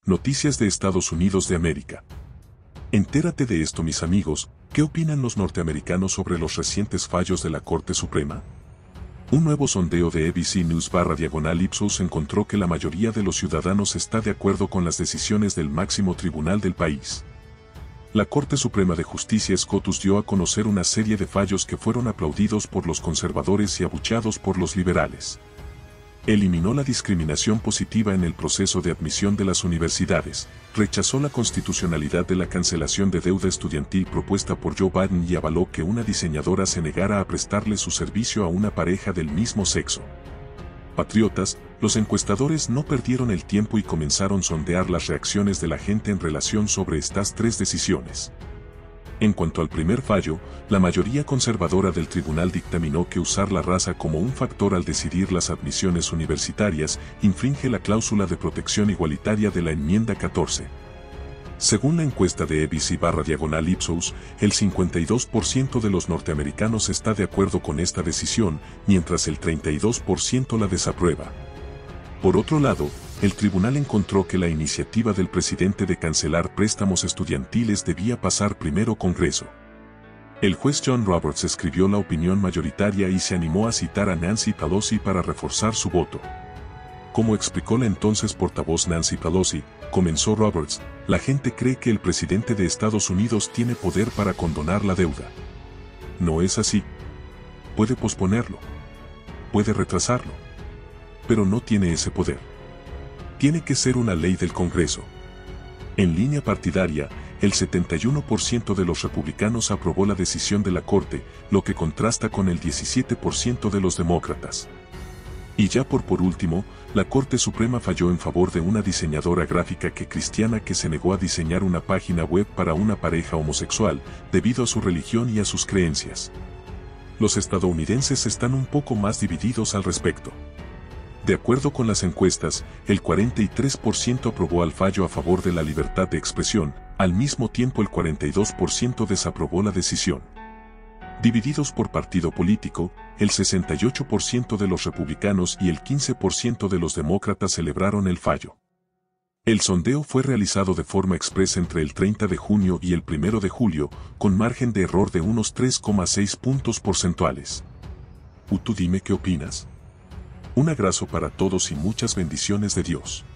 Noticias de Estados Unidos de América. Entérate de esto, mis amigos. ¿Qué opinan los norteamericanos sobre los recientes fallos de la Corte Suprema? Un nuevo sondeo de ABC News/Ipsos encontró que la mayoría de los ciudadanos está de acuerdo con las decisiones del máximo tribunal del país. La Corte Suprema de Justicia SCOTUS dio a conocer una serie de fallos que fueron aplaudidos por los conservadores y abucheados por los liberales. Eliminó la discriminación positiva en el proceso de admisión de las universidades, rechazó la constitucionalidad de la cancelación de deuda estudiantil propuesta por Joe Biden y avaló que una diseñadora se negara a prestarle su servicio a una pareja del mismo sexo. Patriotas, los encuestadores no perdieron el tiempo y comenzaron a sondear las reacciones de la gente en relación sobre estas tres decisiones. En cuanto al primer fallo, la mayoría conservadora del tribunal dictaminó que usar la raza como un factor al decidir las admisiones universitarias infringe la cláusula de protección igualitaria de la enmienda 14. Según la encuesta de ABC/Ipsos, el 52% de los norteamericanos está de acuerdo con esta decisión, mientras el 32% la desaprueba. Por otro lado, el tribunal encontró que la iniciativa del presidente de cancelar préstamos estudiantiles debía pasar primero Congreso. El juez John Roberts escribió la opinión mayoritaria y se animó a citar a Nancy Pelosi para reforzar su voto. Como explicó la entonces portavoz Nancy Pelosi, comenzó Roberts, la gente cree que el presidente de Estados Unidos tiene poder para condonar la deuda. No es así. Puede posponerlo. Puede retrasarlo. Pero no tiene ese poder. Tiene que ser una ley del Congreso. En línea partidaria, el 71% de los republicanos aprobó la decisión de la Corte, lo que contrasta con el 17% de los demócratas. Y ya por último, la Corte Suprema falló en favor de una diseñadora gráfica cristiana que se negó a diseñar una página web para una pareja homosexual, debido a su religión y a sus creencias. Los estadounidenses están un poco más divididos al respecto. De acuerdo con las encuestas, el 43% aprobó al fallo a favor de la libertad de expresión, al mismo tiempo el 42% desaprobó la decisión. Divididos por partido político, el 68% de los republicanos y el 15% de los demócratas celebraron el fallo. El sondeo fue realizado de forma expresa entre el 30 de junio y el 1 de julio, con margen de error de unos 3,6 puntos porcentuales. ¿Tú dime qué opinas? Un abrazo para todos y muchas bendiciones de Dios.